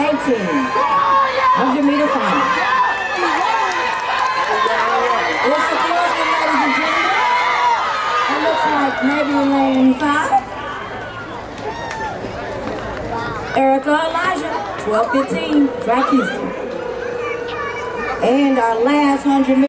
100-meter final. It's a close one, ladies and gentlemen. It looks like maybe lane 5. Erica Elijah, 12:15, track Houston. And our last 100 meters.